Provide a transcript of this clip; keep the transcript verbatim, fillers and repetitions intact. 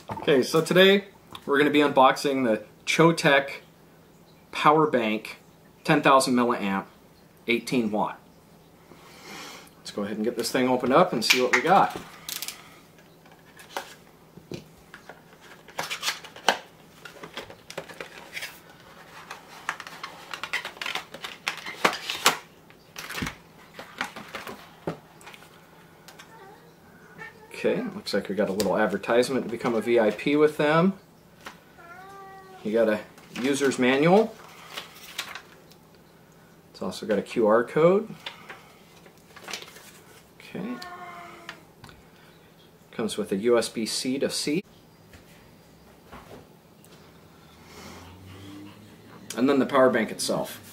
Okay, so today we're going to be unboxing the Choetech Power Bank ten thousand milliamp eighteen watt. Let's go ahead and get this thing opened up and see what we got. Okay, looks like we got a little advertisement to become a V I P with them. You got a user's manual. It's also got a Q R code. Okay. Comes with a U S B C to C. And then the power bank itself.